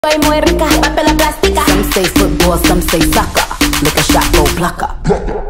Soy muy rica, papel plástica. Some say football, some say soccer. Lick a shot, go plucker.